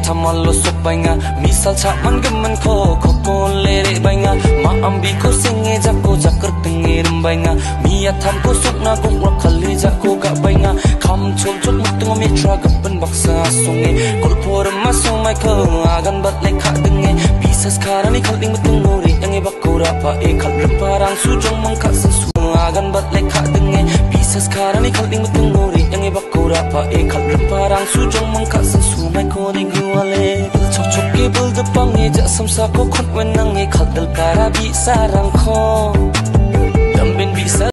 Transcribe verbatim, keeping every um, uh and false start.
thamal lo sok bainga misal chakman gemen ko ko kon lere bainga ma ambi ko singe jako jakar tengir bainga mia tham ko sukna gong rak khali jako ga bainga kham chom chok mutung me tra gapan baksa songe kol por ma song mai ko agan bat le kha denge bisas karani khalding mutung ngori yange bakura pa e khal parang su jong mang kha su agan bat le kha denge bisas karani khalding mutung ngori yange bakura pa e khal parang su jong mang kha su mai ko ni guale chok chok ke bul de pange ja samsa ko khut wen nange khaldal para bi sarang kho dam ben bi